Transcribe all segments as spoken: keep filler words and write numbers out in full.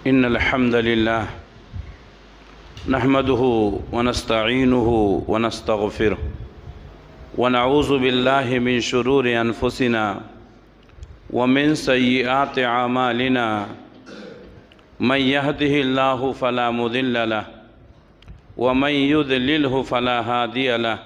إن الحمد لله نحمده ونستعينه ونستغفره ونعوذ بالله من شرور أنفسنا ومن سيئات أعمالنا من يهده الله فلا مضل له ومن يضلله فلا هادي له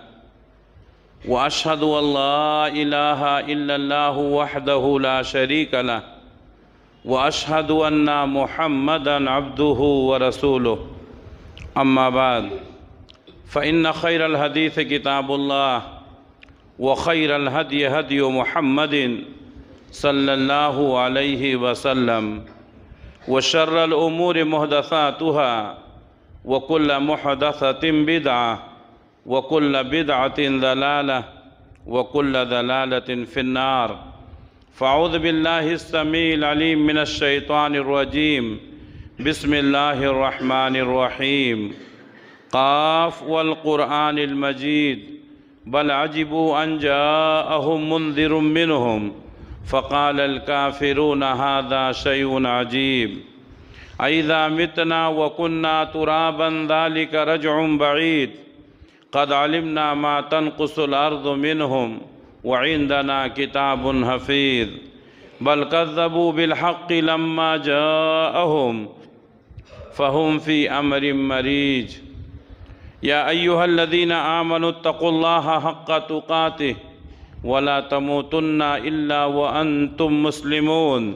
وأشهد أن لا إله إلا الله وحده لا شريك له وأشهد أن محمدًا عبده ورسوله أما بعد فإن خير الحديث كتاب الله وخير الهدي هدي محمد صلى الله عليه وسلم وشر الأمور محدثاتها وكل محدثة بدعة وكل بدعة ضلالة وكل ضلالة في النار فأعوذ بالله السميع العليم من الشيطان الرجيم بسم الله الرحمن الرحيم قاف والقرآن المجيد بل عجبوا أن جاءهم منذر منهم فقال الكافرون هذا شيء عجيب أإذا متنا وكنا ترابا ذلك رجع بعيد قد علمنا ما تنقص الأرض منهم وعندنا كتاب حفيظ بل كذبوا بالحق لما جاءهم فهم في أمر مريج يا أيها الذين آمنوا اتقوا الله حق تقاته ولا تموتن إلا وأنتم مسلمون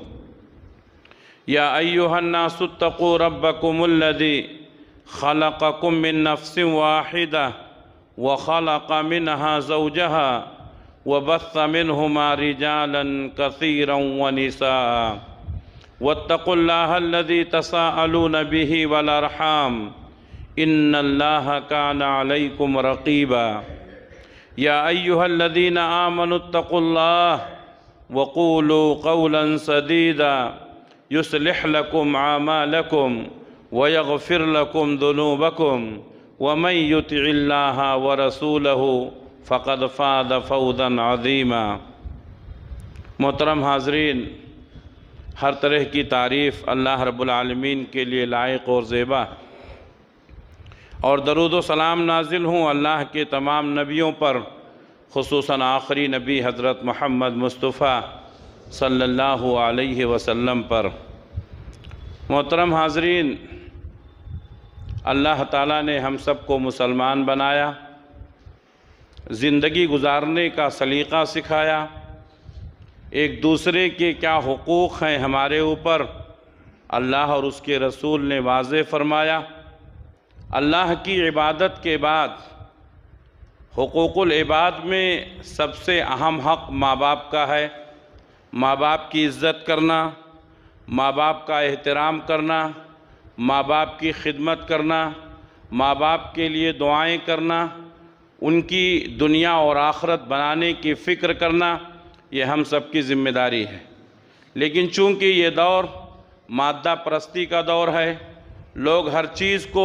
يا أيها الناس اتقوا ربكم الذي خلقكم من نفس واحدة وخلق منها زوجها وبث منهما رجالا كثيرا ونساء واتقوا الله الذي تساءلون به والأرحام إن الله كان عليكم رقيبا يا أيها الذين آمنوا اتقوا الله وقولوا قولا سديدا يصلح لكم أعمالكم ويغفر لكم ذنوبكم ومن يطع الله ورسوله فقد فاز فوزا عظیما۔ محترم حاضرین، ہر طرح کی تعریف اللہ رب العالمین کے لیے لائق اور زیبا، اور درود و سلام نازل ہوں اللہ کے تمام نبیوں پر، خصوصاً آخری نبی حضرت محمد مصطفیٰ صلی اللہ علیہ وسلم پر۔ محترم حاضرین، اللہ تعالیٰ نے ہم سب کو مسلمان بنایا، زندگی گزارنے کا سلیقہ سکھایا، ایک دوسرے کے کیا حقوق ہیں ہمارے اوپر اللہ اور اس کے رسول نے واضح فرمایا۔ اللہ کی عبادت کے بعد حقوق العباد میں سب سے اہم حق ماں باپ کا ہے۔ ماں باپ کی عزت کرنا، ماں باپ کا احترام کرنا، ماں باپ کی خدمت کرنا، ماں باپ کے لیے دعائیں کرنا، ان کی دنیا اور آخرت بنانے کی فکر کرنا، یہ ہم سب کی ذمہ داری ہے۔ لیکن چونکہ یہ دور مادہ پرستی کا دور ہے، لوگ ہر چیز کو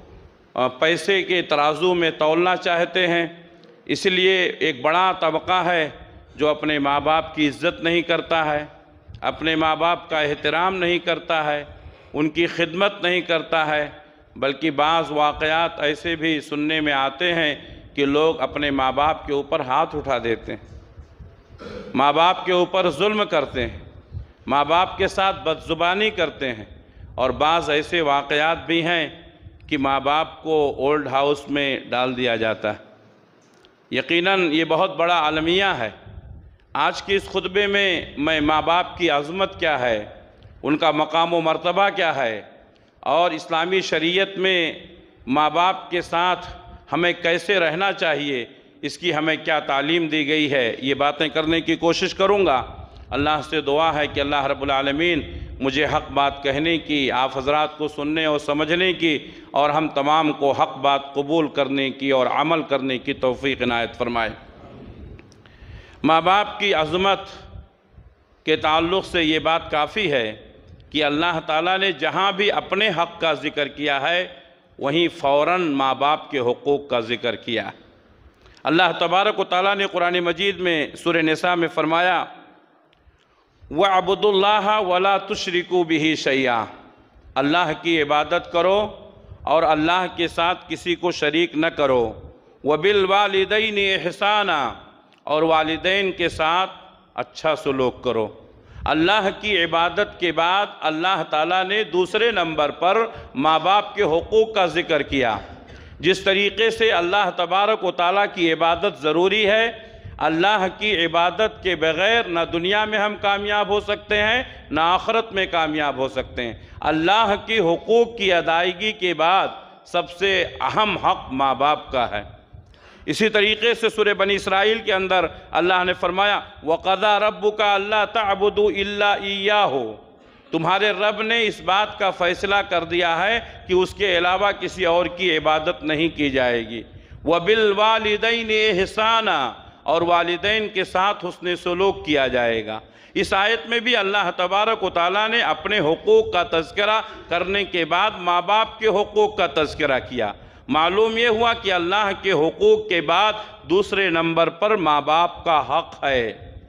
پیسے کے ترازو میں تولنا چاہتے ہیں، اس لیے ایک بڑا طبقہ ہے جو اپنے ماں باپ کی عزت نہیں کرتا ہے، اپنے ماں باپ کا احترام نہیں کرتا ہے، ان کی خدمت نہیں کرتا ہے، بلکہ بعض واقعات ایسے بھی سننے میں آتے ہیں کہ لوگ اپنے ماں باپ کے اوپر ہاتھ اٹھا دیتے ہیں، ماں باپ کے اوپر ظلم کرتے ہیں، ماں باپ کے ساتھ بدزبانی کرتے ہیں، اور بعض ایسے واقعات بھی ہیں کہ ماں باپ کو اولڈ ہاؤس میں ڈال دیا جاتا ہے۔ یقیناً یہ بہت بڑا المیہ ہے۔ آج کی اس خطبے میں میں ماں باپ کی عظمت کیا ہے، ان کا مقام و مرتبہ کیا ہے، اور اسلامی شریعت میں ماں باپ کے ساتھ ہمیں کیسے رہنا چاہیے، اس کی ہمیں کیا تعلیم دی گئی ہے، یہ باتیں کرنے کی کوشش کروں گا۔ اللہ سے دعا ہے کہ اللہ رب العالمین مجھے حق بات کہنے کی، آپ حضرات کو سننے اور سمجھنے کی، اور ہم تمام کو حق بات قبول کرنے کی اور عمل کرنے کی توفیق عنایت فرمائے۔ ماں باپ کی عظمت کے تعلق سے یہ بات کافی ہے کہ اللہ تعالیٰ نے جہاں بھی اپنے حق کا ذکر کیا ہے وہیں فوراً ماں باپ کے حقوق کا ذکر کیا۔ اللہ تبارک و تعالیٰ نے قرآن مجید میں سورہ نساء میں فرمایا وَعْبُدُوا اللَّهَ وَلَا تُشْرِكُوا بِهِ شَيْئًا، اللہ کی عبادت کرو اور اللہ کے ساتھ کسی کو شریک نہ کرو۔ وَبِالْوَالِدَيْنِ إِحْسَانًا، اور والدین کے ساتھ اچھا سلوک کرو۔ اللہ کی عبادت کے بعد اللہ تعالیٰ نے دوسرے نمبر پر ماں باپ کے حقوق کا ذکر کیا۔ جس طریقے سے اللہ تبارک و تعالیٰ کی عبادت ضروری ہے، اللہ کی عبادت کے بغیر نہ دنیا میں ہم کامیاب ہو سکتے ہیں نہ آخرت میں کامیاب ہو سکتے ہیں۔ اللہ کی حقوق کی ادائیگی کے بعد سب سے اہم حق ماں باپ کا ہے۔ اسی طریقے سے سورہ بنی اسرائیل کے اندر اللہ نے فرمایا وَقَضَىٰ رَبُّكَ أَلَّا تَعْبُدُوا إِلَّا إِيَّاهُ، تمہارے رب نے اس بات کا فیصلہ کر دیا ہے کہ اس کے علاوہ کسی اور کی عبادت نہیں کی جائے گی۔ وَبِالْوَالِدَيْنِ إِحْسَانًا، اور والدین کے ساتھ حسن سلوک کیا جائے گا۔ اس آیت میں بھی اللہ تبارک و تعالیٰ نے اپنے حقوق کا تذکرہ کرنے کے بعد ماں باپ کے حقوق کا تذکرہ کیا۔ معلوم یہ ہوا کہ اللہ کے حقوق کے بعد دوسرے نمبر پر ماں باپ کا حق ہے۔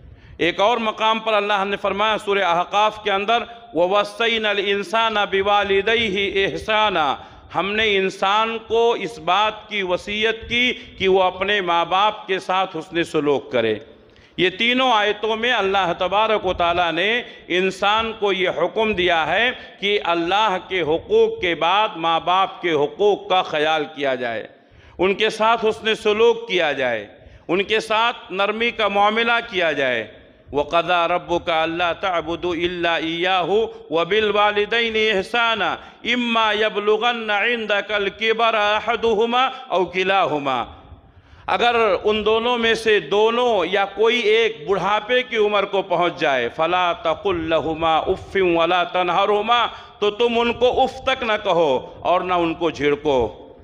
ایک اور مقام پر اللہ نے فرمایا سورہ احقاف کے اندر وَوَصَّيْنَا الْإِنسَانَ بِوَالِدَيْهِ إِحْسَانًا، ہم نے انسان کو اس بات کی وصیت کی کہ وہ اپنے ماں باپ کے ساتھ حسن سلوک کرے۔ یہ تینوں آیتوں میں اللہ تبارک و تعالیٰ نے انسان کو یہ حکم دیا ہے کہ اللہ کے حقوق کے بعد ماں باپ کے حقوق کا خیال کیا جائے، ان کے ساتھ حسن سلوک کیا جائے، ان کے ساتھ نرمی کا معاملہ کیا جائے۔ وَقَضَىٰ رَبُّكَ أَلَّا تَعْبُدُوا إِلَّا إِيَّاهُ وَبِالْوَالِدَيْنِ إِحْسَانًا إِمَّا يَبْلُغَنَّ عِندَكَ الْكِبَرَ أَحَدُهُمَا أَوْ كِلَاهُمَا، اگر ان دونوں میں سے دونوں یا کوئی ایک بڑھاپے کی عمر کو پہنچ جائے فَلَا تَقُلْ لَهُمَا أُفٍّ وَلَا تَنْهَرْهُمَا، تو تم ان کو اف تک نہ کہو اور نہ ان کو جھڑکو۔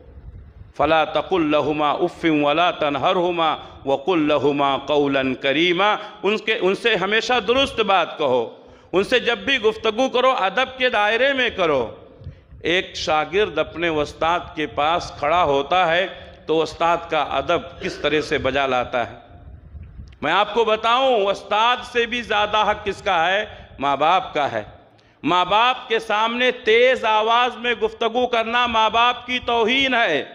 فَلَا تَقُلْ لَهُمَا أُفٍّ وَلَا تَنْهَرْهُمَا وَقُلْ لَهُمَا قَوْلًا كَرِيمًا، ان کے ان سے ہمیشہ درست بات کہو، ان سے جب بھی گفتگو کرو ادب کے دائرے میں کرو۔ ایک شاگرد اپنے استاد کے پاس کھڑا ہوتا ہے تو استاد کا ادب کس طرح سے بجا لاتا ہے۔ میں آپ کو بتاؤں استاد سے بھی زیادہ حق کس کا ہے؟ ماں باپ کا ہے۔ ماں باپ کے سامنے تیز آواز میں گفتگو کرنا ماں باپ کی توہین ہے،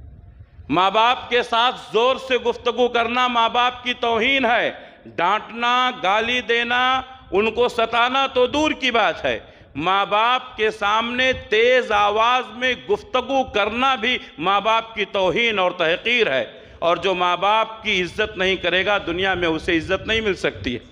ماں باپ کے ساتھ زور سے گفتگو کرنا ماں باپ کی توہین ہے۔ ڈانٹنا، گالی دینا، ان کو ستانا تو دور کی بات ہے، ماں باپ کے سامنے تیز آواز میں گفتگو کرنا بھی ماں باپ کی توہین اور تحقیر ہے، اور جو ماں باپ کی عزت نہیں کرے گا دنیا میں اسے عزت نہیں مل سکتی ہے۔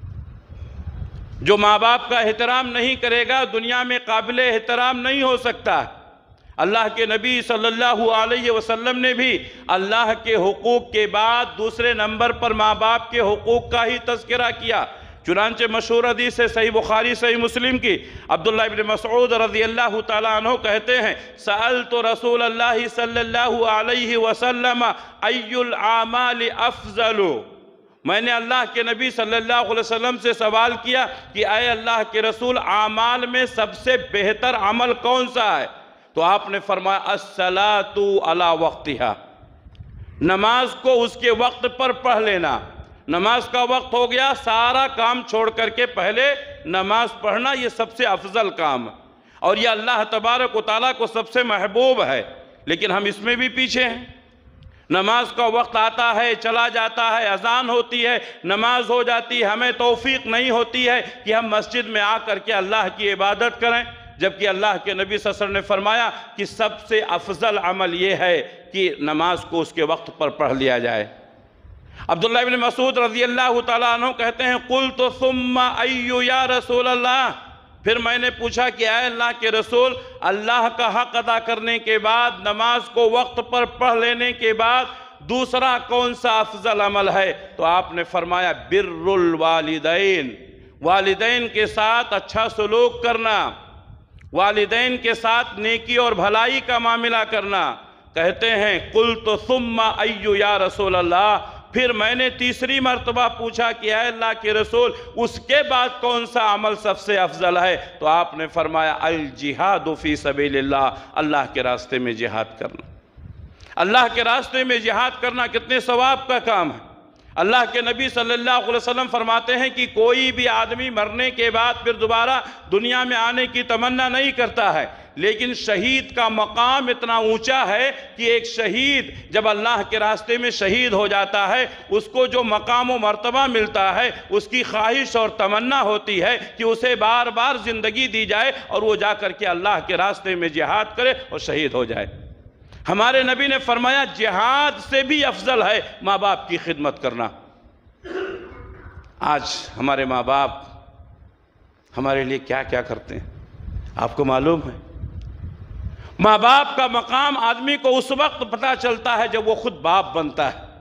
جو ماں باپ کا احترام نہیں کرے گا دنیا میں قابل احترام نہیں ہو سکتا۔ اللہ کے نبی صلی اللہ علیہ وسلم نے بھی اللہ کے حقوق کے بعد دوسرے نمبر پر ماں باپ کے حقوق کا ہی تذکرہ کیا۔ چنانچہ مشہور حدیث ہے صحیح بخاری صحیح مسلم کی، عبداللہ ابن مسعود رضی اللہ تعالیٰ عنہ کہتے ہیں سألت رسول اللہ صلی اللہ علیہ وسلم ای العامال افضل، میں نے اللہ کے نبی صلی اللہ علیہ وسلم سے سوال کیا کہ اے اللہ کے رسول اعمال میں سب سے بہتر عمل کون سا ہے؟ تو آپ نے فرمایا الصلاۃ علی وقتہا، نماز کو اس کے وقت پر پڑھ لینا۔ نماز کا وقت ہو گیا سارا کام چھوڑ کر کے پہلے نماز پڑھنا، یہ سب سے افضل کام ہے اور یہ اللہ تبارک و تعالیٰ کو سب سے محبوب ہے، لیکن ہم اس میں بھی پیچھے ہیں۔ نماز کا وقت آتا ہے چلا جاتا ہے، اذان ہوتی ہے نماز ہو جاتی ہے، ہمیں توفیق نہیں ہوتی ہے کہ ہم مسجد میں آ کر کے اللہ کی عبادت کریں، جبکہ اللہ کے نبی صلی اللہ علیہ وسلم نے فرمایا کہ سب سے افضل عمل یہ ہے کہ نماز کو اس کے وقت پر پڑھ لیا جائے۔ عبداللہ ابن مسعود رضی اللہ تعالیٰ عنہ کہتے ہیں قلت ثم ایو یا رسول اللہ، پھر میں نے پوچھا کہ اے اللہ کے رسول اللہ کا حق ادا کرنے کے بعد نماز کو وقت پر پڑھ لینے کے بعد دوسرا کون سا افضل عمل ہے؟ تو آپ نے فرمایا بر الوالدین، والدین کے ساتھ اچھا سلوک کرنا، والدین کے ساتھ نیکی اور بھلائی کا معاملہ کرنا۔ کہتے ہیں قلت ثم ایو یا رسول اللہ، پھر میں نے تیسری مرتبہ پوچھا کہ اے اللہ کے رسول اس کے بعد کون سا عمل سب سے افضل ہے؟ تو آپ نے فرمایا الجہاد فی سبیل اللہ، اللہ کے راستے میں جہاد کرنا۔ اللہ کے راستے میں جہاد کرنا کتنے ثواب کا کام ہے۔ اللہ کے نبی صلی اللہ علیہ وسلم فرماتے ہیں کہ کوئی بھی آدمی مرنے کے بعد پھر دوبارہ دنیا میں آنے کی تمنا نہیں کرتا ہے، لیکن شہید کا مقام اتنا اونچا ہے کہ ایک شہید جب اللہ کے راستے میں شہید ہو جاتا ہے، اس کو جو مقام و مرتبہ ملتا ہے، اس کی خواہش اور تمنا ہوتی ہے کہ اسے بار بار زندگی دی جائے اور وہ جا کر کے اللہ کے راستے میں جہاد کرے اور شہید ہو جائے۔ ہمارے نبی نے فرمایا جہاد سے بھی افضل ہے ماں باپ کی خدمت کرنا۔ آج ہمارے ماں باپ ہمارے لیے کیا کیا کرتے ہیں آپ کو معلوم ہے؟ ماں باپ کا مقام آدمی کو اس وقت پتہ چلتا ہے جب وہ خود باپ بنتا ہے۔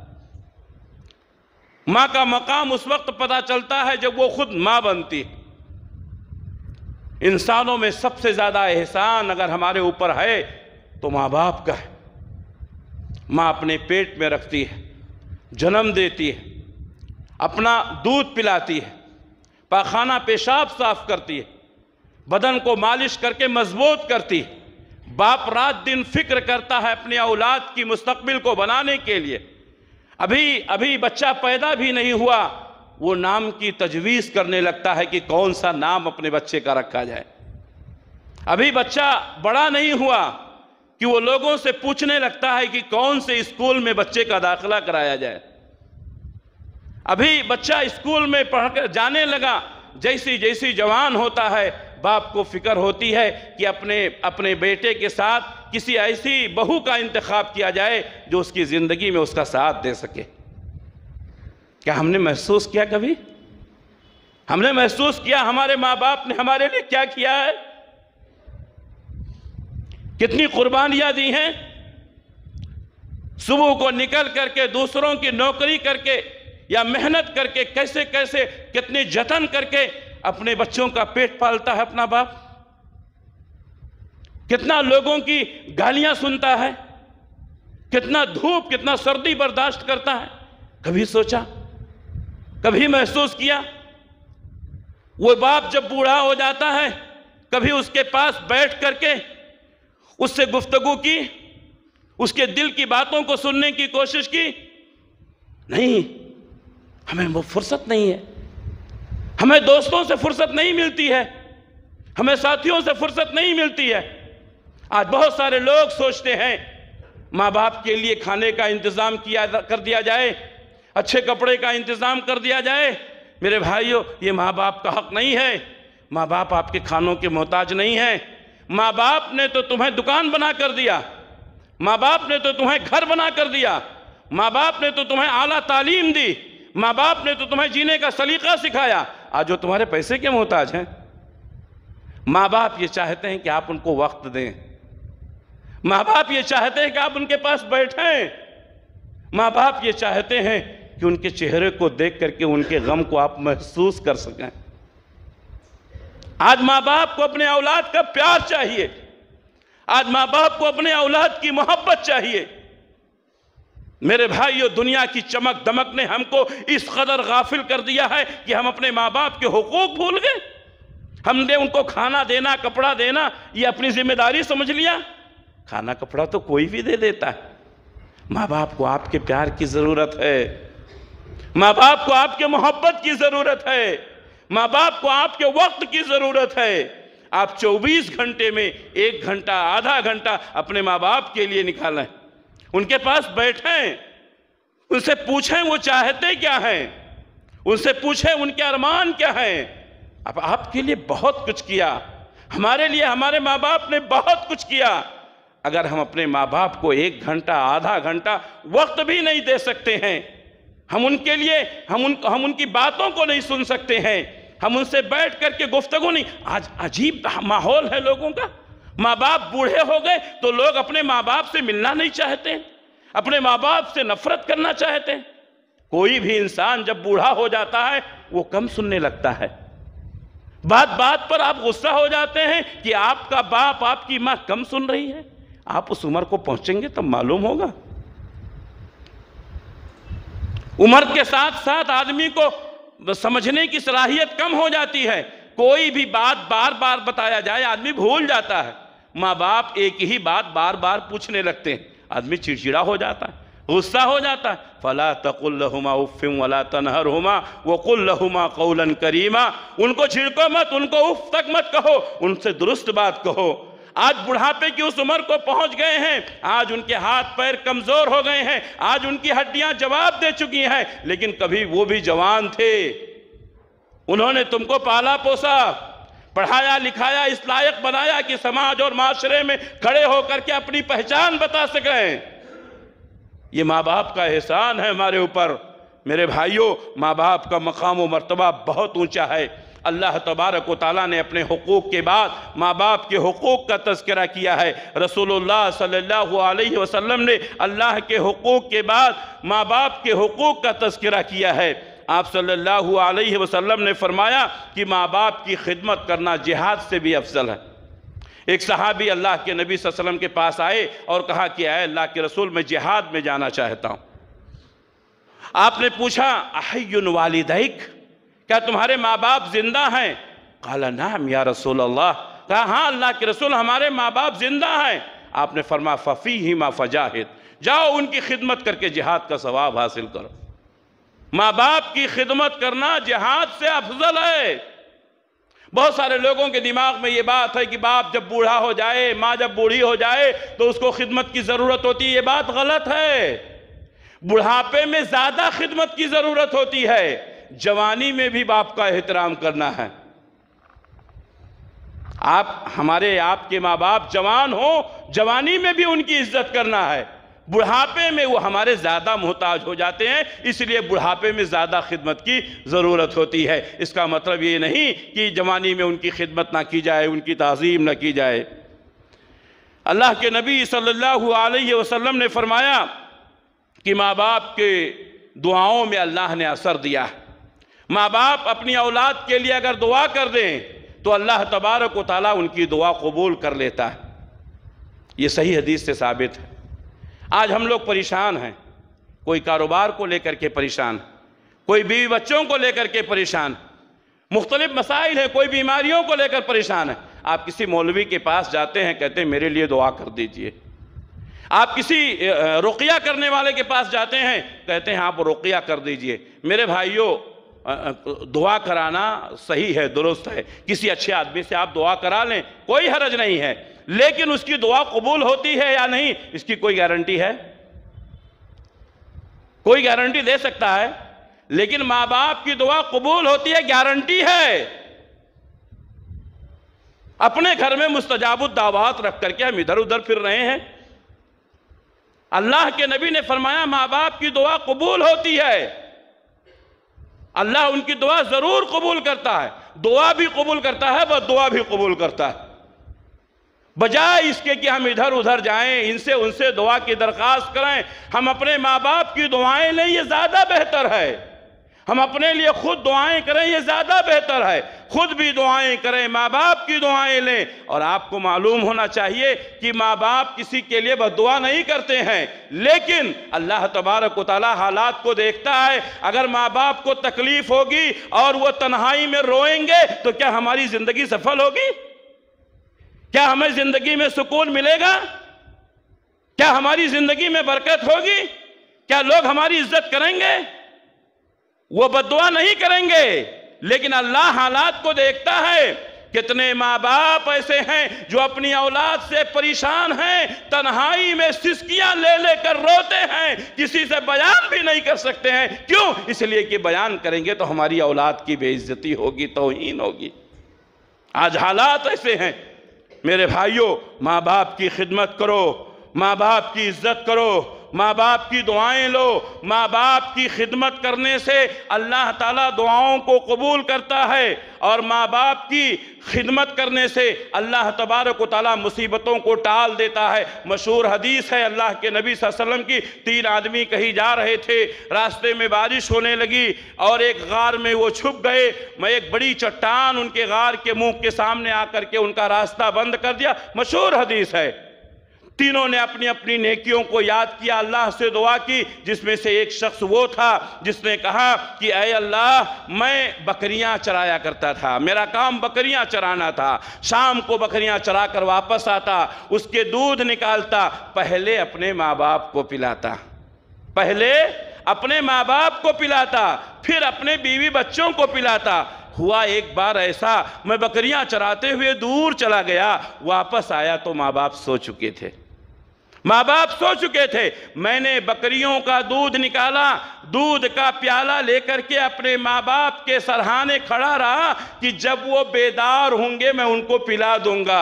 ماں کا مقام اس وقت پتہ چلتا ہے جب وہ خود ماں بنتی ہے۔ انسانوں میں سب سے زیادہ احسان اگر ہمارے اوپر ہے تو ماں باپ کا ہے۔ ماں اپنے پیٹ میں رکھتی ہے، جنم دیتی ہے، اپنا دودھ پلاتی ہے، پاخانہ پیشاب صاف کرتی ہے، بدن کو مالش کر کے مضبوط کرتی ہے۔ باپ رات دن فکر کرتا ہے اپنے اولاد کی مستقبل کو بنانے کے لیے۔ ابھی ابھی بچہ پیدا بھی نہیں ہوا، وہ نام کی تجویز کرنے لگتا ہے کہ کون سا نام اپنے بچے کا رکھا جائے۔ ابھی بچہ بڑا نہیں ہوا کہ وہ لوگوں سے پوچھنے لگتا ہے کہ کون سے اسکول میں بچے کا داخلہ کرایا جائے۔ ابھی بچہ اسکول میں پڑھ کر جانے لگا، جیسی جیسی جوان ہوتا ہے باپ کو فکر ہوتی ہے کہ اپنے اپنے بیٹے کے ساتھ کسی ایسی بہو کا انتخاب کیا جائے جو اس کی زندگی میں اس کا ساتھ دے سکے۔ کیا ہم نے محسوس کیا کبھی؟ ہم نے محسوس کیا ہمارے ماں باپ نے ہمارے لیے کیا کیا ہے؟ کتنی قربانیاں دی ہیں؟ صبح کو نکل کر کے دوسروں کی نوکری کر کے یا محنت کر کے کیسے کیسے کتنے جتن کر کے اپنے بچوں کا پیٹ پالتا ہے اپنا باپ۔ کتنا لوگوں کی گالیاں سنتا ہے، کتنا دھوپ کتنا سردی برداشت کرتا ہے۔ کبھی سوچا، کبھی محسوس کیا؟ وہ باپ جب بوڑھا ہو جاتا ہے کبھی اس کے پاس بیٹھ کر کے اس سے گفتگو کی، اس کے دل کی باتوں کو سننے کی کوشش کی؟ نہیں، ہمیں وہ فرصت نہیں ہے۔ ہمیں دوستوں سے فرصت نہیں ملتی ہے، ہمیں ساتھیوں سے فرصت نہیں ملتی ہے۔ آج بہت سارے لوگ سوچتے ہیں ماں باپ کے لیے کھانے کا انتظام کیا کر دیا جائے، اچھے کپڑے کا انتظام کر دیا جائے۔ میرے بھائیو، یہ ماں باپ کا حق نہیں ہے۔ ماں باپ آپ کے کھانوں کے محتاج نہیں ہیں۔ ماں باپ نے تو تمہیں دکان بنا کر دیا، ماں باپ نے تو تمہیں گھر بنا کر دیا، ماں باپ نے تو تمہیں اعلیٰ تعلیم دی، ماں باپ نے تو تمہیں جینے کا سلیقہ سکھایا۔ آج وہ تمہارے پیسے کے محتاج ہیں۔ ماں باپ یہ چاہتے ہیں کہ آپ ان کو وقت دیں، ماں باپ یہ چاہتے ہیں کہ آپ ان کے پاس بیٹھیں، ماں باپ یہ چاہتے ہیں کہ ان کے چہرے کو دیکھ کر کے ان کے غم کو آپ محسوس کر سکیں۔ آج ماں باپ کو اپنے اولاد کا پیار چاہیے، آج ماں باپ کو اپنے اولاد کی محبت چاہیے۔ میرے بھائیو، دنیا کی چمک دمک نے ہم کو اس قدر غافل کر دیا ہے کہ ہم اپنے ماں باپ کے حقوق بھول گئے۔ ہم نے ان کو کھانا دینا، کپڑا دینا یہ اپنی ذمہ داری سمجھ لیا۔ کھانا کپڑا تو کوئی بھی دے دیتا ہے، ماں باپ کو آپ کے پیار کی ضرورت ہے، ماں باپ کو آپ کے محبت کی ضرورت ہے، ماں باپ کو آپ کے وقت کی ضرورت ہے۔ آپ چوبیس گھنٹے میں ایک گھنٹہ آدھا گھنٹہ اپنے ماں باپ کے لیے نکالیں، ان کے پاس بیٹھیں، ان سے پوچھیں وہ چاہتے کیا ہیں، ان سے پوچھیں ان کے ارمان کیا ہیں۔ اب آپ کے لیے بہت کچھ کیا، ہمارے لیے ہمارے ماں باپ نے بہت کچھ کیا۔ اگر ہم اپنے ماں باپ کو ایک گھنٹہ آدھا گھنٹہ وقت بھی نہیں دے سکتے ہیں، ہم ان کے لیے ہم ان ہم ان کی باتوں کو نہیں سن سکتے ہیں، ہم ان سے بیٹھ کر کے گفتگو نہیں۔ آج عجیب ماحول ہے لوگوں کا، ماں باپ بوڑھے ہو گئے تو لوگ اپنے ماں باپ سے ملنا نہیں چاہتے، اپنے ماں باپ سے نفرت کرنا چاہتے ہیں۔ کوئی بھی انسان جب بوڑھا ہو جاتا ہے وہ کم سننے لگتا ہے، بات بات پر آپ غصہ ہو جاتے ہیں کہ آپ کا باپ آپ کی ماں کم سن رہی ہے۔ آپ اس عمر کو پہنچیں گے تب معلوم ہوگا۔ عمر کے ساتھ ساتھ آدمی کو سمجھنے کی صلاحیت کم ہو جاتی ہے، کوئی بھی بات بار بار بتایا جائے آدمی بھول جاتا ہے۔ ماں باپ ایک ہی بات بار بار پوچھنے لگتے ہیں، آدمی چڑچڑا ہو جاتا ہے۔ غصہ ہو جاتا ہے۔ فَلَا تَقُلْ لَهُمَا اُفٍّ وَلَا تَنْهَرْهُمَا وَقُلْ لَهُمَا قَوْلًا كَرِيمًا، ان کو چھڑکو مت، ان کو اف تک مت کہو، ان سے درست بات کہو۔ آج بڑھاپے کی اس عمر کو پہنچ گئے ہیں، آج ان کے ہاتھ پیر کمزور ہو گئے ہیں، آج ان کی ہڈیاں جواب دے چکی ہیں، لیکن کبھی وہ بھی جوان تھے، انہوں نے تم کو پالا پوسا، پڑھایا لکھایا، اس لائق بنایا کہ سماج اور معاشرے میں کھڑے ہو کر کے اپنی پہچان بتا سکیں۔ یہ ماں باپ کا احسان ہے ہمارے اوپر۔ میرے بھائیوں، ماں باپ کا مقام و مرتبہ بہت اونچا ہے۔ اللہ تبارک و تعالیٰ نے اپنے حقوق کے بعد ماں باپ کے حقوق کا تذکرہ کیا ہے۔ رسول اللہ صلی اللہ علیہ وسلم نے اللہ کے حقوق کے بعد ماں باپ کے حقوق کا تذکرہ کیا ہے۔ آپ صلی اللہ علیہ وسلم نے فرمایا کہ ماں باپ کی خدمت کرنا جہاد سے بھی افضل ہے۔ ایک صحابی اللہ کے نبی صلی اللہ علیہ وسلم کے پاس آئے اور کہا کہ اے اللہ کے رسول، میں جہاد میں جانا چاہتا ہوں۔ آپ نے پوچھا احی والدیک، کیا تمہارے ماں باپ زندہ ہیں؟ قال نعم یا رسول اللہ، کہا ہاں اللہ کے رسول، ہمارے ماں باپ زندہ ہیں۔ آپ نے فرمایا ففیہما فجاہد، جاؤ ان کی خدمت کر کے جہاد کا ثواب حاصل کرو۔ ماں باپ کی خدمت کرنا جہاد سے افضل ہے۔ بہت سارے لوگوں کے دماغ میں یہ بات ہے کہ باپ جب بوڑھا ہو جائے، ماں جب بوڑھی ہو جائے تو اس کو خدمت کی ضرورت ہوتی ہے۔ یہ بات غلط ہے۔ بڑھاپے میں زیادہ خدمت کی ضرورت ہوتی ہے، جوانی میں بھی باپ کا احترام کرنا ہے۔ آپ ہمارے آپ کے ماں باپ جوان ہوں، جوانی میں بھی ان کی عزت کرنا ہے۔ بڑھاپے میں وہ ہمارے زیادہ محتاج ہو جاتے ہیں، اس لیے بڑھاپے میں زیادہ خدمت کی ضرورت ہوتی ہے۔ اس کا مطلب یہ نہیں کہ جوانی میں ان کی خدمت نہ کی جائے، ان کی تعظیم نہ کی جائے۔ اللہ کے نبی صلی اللہ علیہ وسلم نے فرمایا کہ ماں باپ کے دعاؤں میں اللہ نے اثر دیا ہے۔ ماں باپ اپنی اولاد کے لیے اگر دعا کر دیں تو اللہ تبارک و تعالیٰ ان کی دعا قبول کر لیتا ہے۔ یہ صحیح حدیث سے ثابت ہے۔ آج ہم لوگ پریشان ہیں، کوئی کاروبار کو لے کر کے پریشان، کوئی بیوی بچوں کو لے کر کے پریشان، مختلف مسائل ہیں، کوئی بیماریوں کو لے کر پریشان ہے۔ آپ کسی مولوی کے پاس جاتے ہیں، کہتے ہیں میرے لیے دعا کر دیجئے۔ آپ کسی رقیہ کرنے والے کے پاس جاتے ہیں، کہتے ہیں آپ رقیہ کر دیجئے۔ میرے بھائیوں، دعا کرانا صحیح ہے، درست ہے، کسی اچھے آدمی سے آپ دعا کرا لیں، کوئی حرج نہیں ہے، لیکن اس کی دعا قبول ہوتی ہے یا نہیں، اس کی کوئی گارنٹی ہے؟ کوئی گارنٹی دے سکتا ہے؟ لیکن ماں باپ کی دعا قبول ہوتی ہے، گارنٹی ہے۔ اپنے گھر میں مستجاب الدعوات رکھ کر کے ہم ادھر ادھر پھر رہے ہیں۔ اللہ کے نبی نے فرمایا ماں باپ کی دعا قبول ہوتی ہے، اللہ ان کی دعا ضرور قبول کرتا ہے، دعا بھی قبول کرتا ہے، وہ دعا بھی قبول کرتا ہے۔ بجائے اس کے کہ ہم ادھر ادھر جائیں، ان سے ان سے دعا کی درخواست کریں، ہم اپنے ماں باپ کی دعائیں لیں، یہ زیادہ بہتر ہے۔ ہم اپنے لیے خود دعائیں کریں، یہ زیادہ بہتر ہے۔ خود بھی دعائیں کریں، ماں باپ کی دعائیں لیں۔ اور آپ کو معلوم ہونا چاہیے کہ ماں باپ کسی کے لیے بد دعا نہیں کرتے ہیں، لیکن اللہ تبارک و تعالیٰ حالات کو دیکھتا ہے۔ اگر ماں باپ کو تکلیف ہوگی اور وہ تنہائی میں روئیں گے تو کیا ہماری زندگی سفل ہوگی؟ کیا ہمیں زندگی میں سکون ملے گا؟ کیا ہماری زندگی میں برکت ہوگی؟ کیا لوگ ہماری عزت کریں گے؟ وہ بد دعا نہیں کریں گے، لیکن اللہ حالات کو دیکھتا ہے۔ کتنے ماں باپ ایسے ہیں جو اپنی اولاد سے پریشان ہیں، تنہائی میں سسکیاں لے لے کر روتے ہیں، کسی سے بیان بھی نہیں کر سکتے ہیں۔ کیوں؟ اس لیے کہ بیان کریں گے تو ہماری اولاد کی بے عزتی ہوگی، توہین ہوگی۔ آج حالات ایسے ہیں۔ میرے بھائیوں، ماں باپ کی خدمت کرو، ماں باپ کی عزت کرو، ماں باپ کی دعائیں لو۔ ماں باپ کی خدمت کرنے سے اللہ تعالیٰ دعاؤں کو قبول کرتا ہے، اور ماں باپ کی خدمت کرنے سے اللہ تبارک و تعالیٰ مصیبتوں کو ٹال دیتا ہے۔ مشہور حدیث ہے اللہ کے نبی صلی اللہ علیہ وسلم کی، تین آدمی کہیں جا رہے تھے، راستے میں بارش ہونے لگی اور ایک غار میں وہ چھپ گئے۔ میں ایک بڑی چٹان ان کے غار کے منہ کے سامنے آ کر کے ان کا راستہ بند کر دیا۔ مشہور حدیث ہے۔ تینوں نے اپنی اپنی نیکیوں کو یاد کیا، اللہ سے دعا کی، جس میں سے ایک شخص وہ تھا جس نے کہا کہ اے اللہ، میں بکریاں چرایا کرتا تھا، میرا کام بکریاں چرانا تھا، شام کو بکریاں چرا کر واپس آتا، اس کے دودھ نکالتا، پہلے اپنے ماں باپ کو پلاتا۔ پہلے اپنے ماں باپ کو پلاتا، پھر اپنے بیوی بچوں کو پلاتا۔ ہوا ایک بار ایسا، میں بکریاں چراتے ہوئے دور چلا گیا، واپس آیا تو ماں باپ سو چکے تھے ماں باپ سو چکے تھے میں نے بکریوں کا دودھ نکالا، دودھ کا پیالہ لے کر کے اپنے ماں باپ کے سرہانے کھڑا رہا کہ جب وہ بیدار ہوں گے میں ان کو پلا دوں گا۔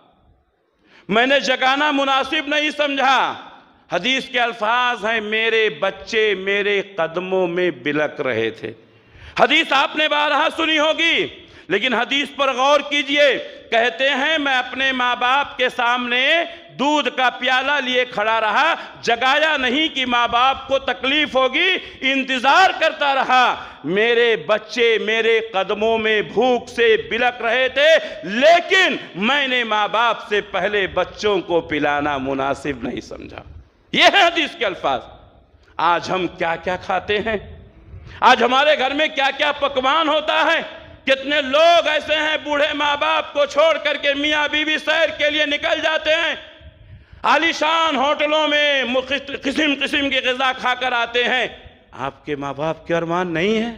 میں نے جگانا مناسب نہیں سمجھا۔ حدیث کے الفاظ ہیں، میرے بچے میرے قدموں میں بلک رہے تھے۔ حدیث آپ نے بارہا سنی ہوگی، لیکن حدیث پر غور کیجئے۔ کہتے ہیں میں اپنے ماں باپ کے سامنے دودھ کا پیالہ لیے کھڑا رہا، جگایا نہیں کہ ماں باپ کو تکلیف ہوگی، انتظار کرتا رہا۔ میرے بچے میرے قدموں میں بھوک سے بلک رہے تھے، لیکن میں نے ماں باپ سے پہلے بچوں کو پلانا مناسب نہیں سمجھا۔ یہ ہے حدیث کے الفاظ۔ آج ہم کیا کیا کھاتے ہیں، آج ہمارے گھر میں کیا کیا پکوان ہوتا ہے۔ کتنے لوگ ایسے ہیں بوڑھے ماں باپ کو چھوڑ کر کے میاں بیوی سیر کے لیے نکل جاتے ہیں، عالیشان ہوٹلوں میں قسم قسم کی غذا کھا کر آتے ہیں۔ آپ کے ماں باپ کے ارمان نہیں ہیں؟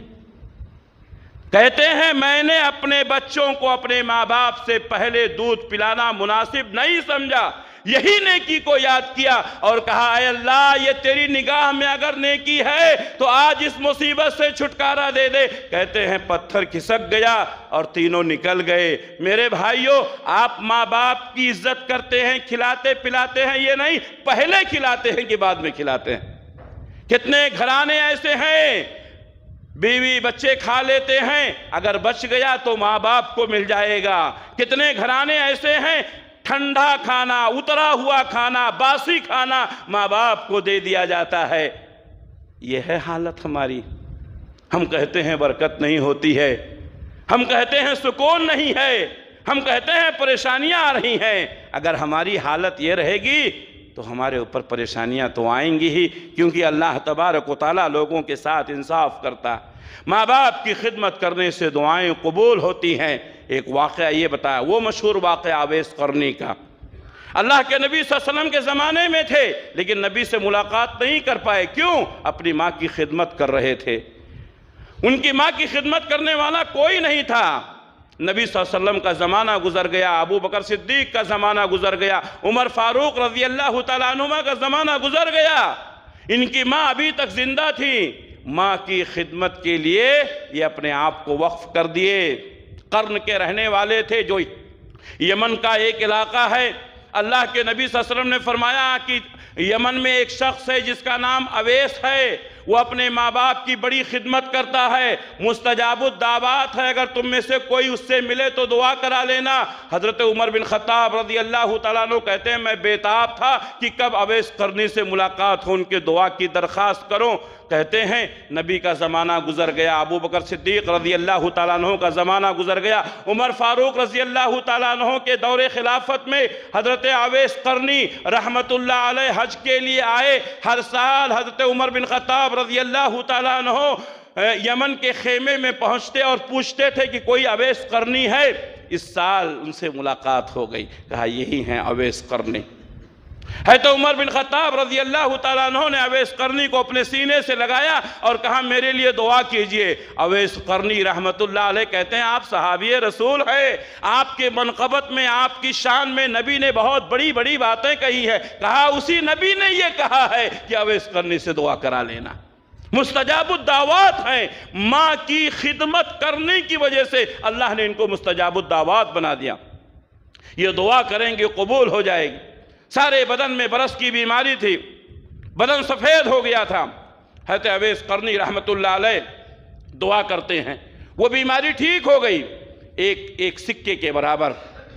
کہتے ہیں میں نے اپنے بچوں کو اپنے ماں باپ سے پہلے دودھ پلانا مناسب نہیں سمجھا۔ یہی نیکی کو یاد کیا اور کہا اے اللہ یہ تیری نگاہ میں اگر نیکی ہے تو آج اس مصیبت سے چھٹکارا دے دے۔ کہتے ہیں پتھر کھسک گیا اور تینوں نکل گئے۔ میرے بھائیوں، آپ ماں باپ کی عزت کرتے ہیں، کھلاتے پلاتے ہیں، یہ نہیں پہلے کھلاتے ہیں کہ بعد میں کھلاتے ہیں۔ کتنے گھرانے ایسے ہیں بیوی بچے کھا لیتے ہیں، اگر بچ گیا تو ماں باپ کو مل جائے گا۔ کتنے گھرانے ایسے ہیں ٹھنڈا کھانا، اترا ہوا کھانا، باسی کھانا ماں باپ کو دے دیا جاتا ہے۔ یہ ہے حالت ہماری۔ ہم کہتے ہیں برکت نہیں ہوتی ہے، ہم کہتے ہیں سکون نہیں ہے، ہم کہتے ہیں پریشانیاں آ رہی ہیں۔ اگر ہماری حالت یہ رہے گی تو ہمارے اوپر پریشانیاں تو آئیں گی ہی، کیونکہ اللہ تبارک و تعالیٰ لوگوں کے ساتھ انصاف کرتا۔ ماں باپ کی خدمت کرنے سے دعائیں قبول ہوتی ہیں۔ ایک واقعہ یہ بتایا، وہ مشہور واقعہ اویس قرنی کا۔ اللہ کے نبی صلی اللہ علیہ وسلم کے زمانے میں تھے، لیکن نبی سے ملاقات نہیں کر پائے۔ کیوں؟ اپنی ماں کی خدمت کر رہے تھے۔ ان کی ماں کی خدمت کرنے والا کوئی نہیں تھا۔ نبی صلی اللہ علیہ وسلم کا زمانہ گزر گیا، ابو بکر صدیق کا زمانہ گزر گیا، عمر فاروق رضی اللہ تعالیٰ عنہ کا زمانہ گزر گیا۔ ان کی ماں ابھی تک زندہ تھی۔ ماں کی خدمت کے لیے یہ اپنے آپ کو وقف کر دیے۔ قرن کے رہنے والے تھے، جو یمن کا ایک علاقہ ہے۔ اللہ کے نبی صلی اللہ علیہ وسلم نے فرمایا کہ یمن میں ایک شخص ہے جس کا نام اویس ہے، وہ اپنے ماں باپ کی بڑی خدمت کرتا ہے، مستجاب الدعوات ہے، اگر تم میں سے کوئی اس سے ملے تو دعا کرا لینا۔ حضرت عمر بن خطاب رضی اللہ تعالیٰ عنہ کہتے ہیں میں بیتاب تھا کہ کب اویس قرنی سے ملاقات ہو، ان کے دعا کی درخواست کروں۔ کہتے ہیں نبی کا زمانہ گزر گیا، ابو بکر صدیق رضی اللہ تعالیٰ عنہ کا زمانہ گزر گیا، عمر فاروق رضی اللہ تعالیٰ عنہ کے دور خلافت میں حضرت اویس قرنی رحمت اللہ علیہ حج کے لیے آئے۔ ہر سال حضرت عمر بن خطاب رضی اللہ تعالیٰ عنہ یمن کے خیمے میں پہنچتے اور پوچھتے تھے کہ کوئی اویس قرنی ہے۔ اس سال ان سے ملاقات ہو گئی، کہا یہی ہیں اویس قرنی۔ ہے تو عمر بن خطاب رضی اللہ تعالیٰ عنہ نے اویس قرنی کو اپنے سینے سے لگایا اور کہا میرے لیے دعا کیجئے۔ اویس قرنی رحمت اللہ علیہ کہتے ہیں آپ صحابی رسول ہے، آپ کے منقبت میں آپ کی شان میں نبی نے بہت بڑی بڑی باتیں کہی ہے۔ کہا اسی نبی نے یہ کہا ہے کہ اویس قرنی سے دعا کرا لینا۔ مستجاب الدعوات ہیں، ماں کی خدمت کرنے کی وجہ سے اللہ نے ان کو مستجاب الدعوات بنا دیا۔ یہ دعا کریں گے قبول ہو جائے گی۔ سارے بدن میں برس کی بیماری تھی، بدن سفید ہو گیا تھا۔ حضرت اویس قرنی رحمت اللہ علیہ دعا کرتے ہیں، وہ بیماری ٹھیک ہو گئی۔ ایک ایک سکے کے برابر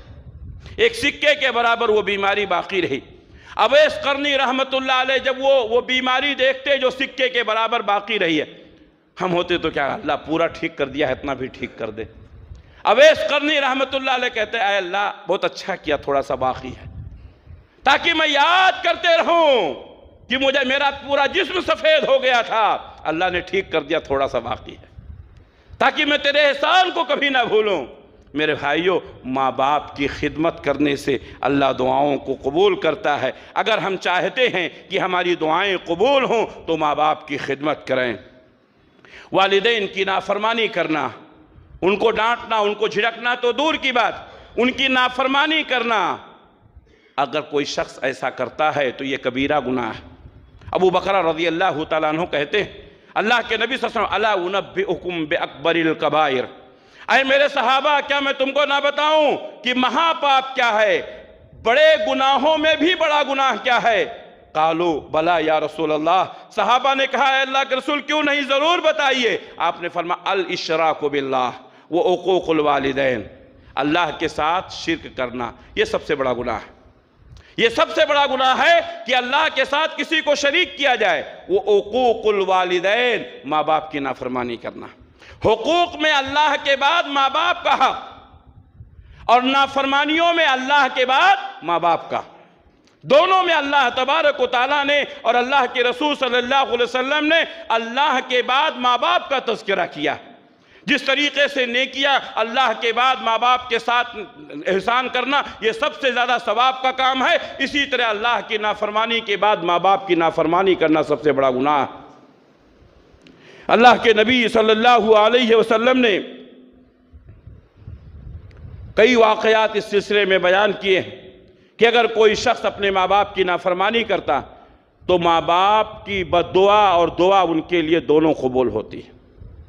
ایک سکے کے برابر وہ بیماری باقی رہی۔ اویس قرنی رحمت اللہ علیہ جب وہ وہ بیماری دیکھتے جو سکے کے برابر باقی رہی ہے، ہم ہوتے تو کیا اللہ پورا ٹھیک کر دیا ہے، اتنا بھی ٹھیک کر دے۔ اویس قرنی رحمت اللہ علیہ کہتے ہیں اے اللہ بہت اچھا کیا تھوڑا سا باقی ہے، تاکہ میں یاد کرتے رہوں کہ مجھے میرا پورا جسم سفید ہو گیا تھا، اللہ نے ٹھیک کر دیا تھوڑا سا باقی ہے، تاکہ میں تیرے احسان کو کبھی نہ بھولوں۔ میرے بھائیوں، ماں باپ کی خدمت کرنے سے اللہ دعاؤں کو قبول کرتا ہے۔ اگر ہم چاہتے ہیں کہ ہماری دعائیں قبول ہوں تو ماں باپ کی خدمت کریں۔ والدین کی نافرمانی کرنا، ان کو ڈانٹنا، ان کو جھڑکنا تو دور کی بات، ان کی نافرمانی کرنا، اگر کوئی شخص ایسا کرتا ہے تو یہ کبیرہ گناہ ہے۔ ابو بکر رضی اللہ تعالیٰ عنہ کہتے ہیں، اللہ کے نبی صلی اللہ علیہ وسلم، الا انبئکم باکبر الکبائر، اے میرے صحابہ کیا میں تم کو نہ بتاؤں کہ مہا پاپ کیا ہے، بڑے گناہوں میں بھی بڑا گناہ کیا ہے؟ قالو بلا یا رسول اللہ، صحابہ نے کہا اے اللہ کے رسول کیوں نہیں، ضرور بتائیے۔ آپ نے فرمایا الاشراک باللہ وعقوق الوالدین، اللہ کے ساتھ شرک کرنا، یہ سب سے بڑا گناہ ہے۔ یہ سب سے بڑا گناہ ہے کہ اللہ کے ساتھ کسی کو شریک کیا جائے۔ وہ عقوق الوالدین، ماں باپ کی نافرمانی کرنا۔ حقوق میں اللہ کے بعد ماں باپ کا حق، اور نافرمانیوں میں اللہ کے بعد ماں باپ کا، دونوں میں اللہ تبارک و تعالیٰ نے اور اللہ کے رسول صلی اللہ علیہ وسلم نے اللہ کے بعد ماں باپ کا تذکرہ کیا۔ جس طریقے سے نیکیاں اللہ کے بعد ماں باپ کے ساتھ احسان کرنا یہ سب سے زیادہ ثواب کا کام ہے، اسی طرح اللہ کی نافرمانی کے بعد ماں باپ کی نافرمانی کرنا سب سے بڑا گناہ ہے۔ اللہ کے نبی صلی اللہ علیہ وسلم نے کئی واقعات اس سلسلے میں بیان کیے ہیں کہ اگر کوئی شخص اپنے ماں باپ کی نافرمانی کرتا تو ماں باپ کی بد دعا اور دعا ان کے لیے دونوں قبول ہوتی ہے۔